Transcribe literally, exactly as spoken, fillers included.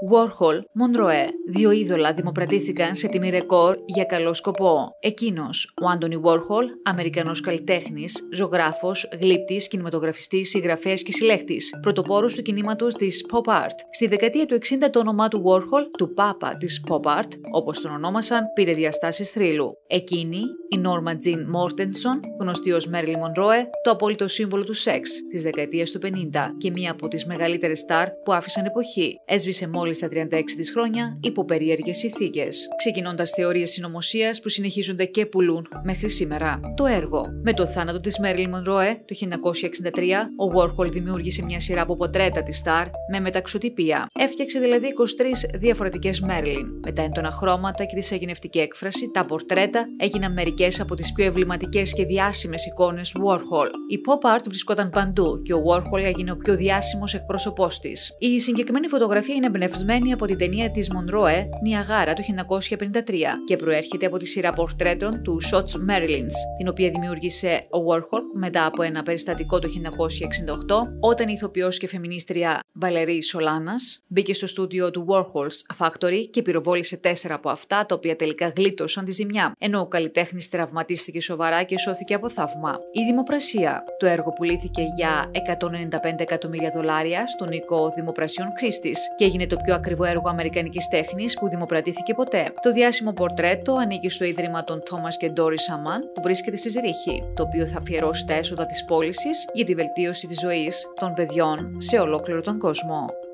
Warhol, Monroe, δύο είδωλα δημοπρατήθηκαν σε τιμή ρεκόρ για καλό σκοπό. Εκείνος, ο Άντονι Warhol, Αμερικανός καλλιτέχνης, ζωγράφος, γλύπτης, κινηματογραφιστής, συγγραφέας και συλλέκτης, πρωτοπόρος του κινήματος της Pop Art. Στη δεκαετία του εξήντα το όνομά του Warhol, του Πάπα της Pop Art, όπως τον ονόμασαν, πήρε διαστάσεις θρύλου. Εκείνη, η Norma Jean Mortenson, γνωστή ως Marilyn Monroe, το απόλυτο σύμβολο του σεξ της δεκαετίας του πενήντα και μία από τις μεγαλύτερες στάρ που άφησαν εποχή, έσβησε μόλις στα τριάντα έξι της χρόνια υπό περίεργες συνθήκες, ξεκινώντας θεωρίες συνωμοσίας που συνεχίζονται και πουλούν μέχρι σήμερα. Το έργο. Με το θάνατο της Marilyn Monroe το χίλια εννιακόσια εξήντα τρία, ο Warhol δημιούργησε μια σειρά από πορτρέτα της στάρ με μεταξωτυπία. Έφτιαξε δηλαδή είκοσι τρεις διαφορετικές Marilyn. Με τα έντονα χρώματα και τη σαγηνευτική έκφραση, τα πορτρέτα έγιναν μερικές από τις πιο εμβληματικές και διάσημες εικόνες του Warhol. Η pop art βρισκόταν παντού και ο Warhol έγινε ο πιο διάσημος εκπρόσωπός της. Η συγκεκριμένη φωτογραφία είναι εμπνευσμένη από την ταινία της Monroe, Νιαγάρα, του χίλια εννιακόσια πενήντα τρία και προέρχεται από τη σειρά πορτρέτων του Shots Marilyns, την οποία δημιούργησε ο Warhol μετά από ένα περιστατικό το χίλια εννιακόσια εξήντα οκτώ, όταν η ηθοποιός και φεμινίστρια Βαλερή Σολάνας μπήκε στο στούντιο του Warhol's Factory και πυροβόλησε τέσσερα από αυτά, τα οποία τελικά γλίτωσαν τη ζημιά, ενώ ο καλλιτέχνης τραυματίστηκε σοβαρά και σώθηκε από θαύμα. Η δημοπρασία. Το έργο πουλήθηκε για εκατόν ενενήντα πέντε εκατομμύρια δολάρια στον οίκο δημοπρασιών Christie's και έγινε το πιο ακριβό έργο αμερικανικής τέχνης που δημοπρατήθηκε ποτέ. Το διάσημο πορτρέτο ανήκει στο ίδρυμα των Thomas και Doris Amann που βρίσκεται στη Ζυρίχη, το οποίο θα αφιερώσει τα έσοδα της πώλησης για τη βελτίωση της ζωής των παιδιών σε ολόκληρο τον κόσμο.